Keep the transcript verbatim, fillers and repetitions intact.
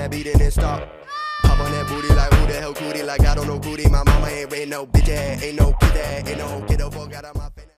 that beat and then stop. Pop on that booty like who the hell cootie, like I don't know cootie. My mama ain't raised no bitch ass, ain't no kid that, ain't no get the fuck out of my face.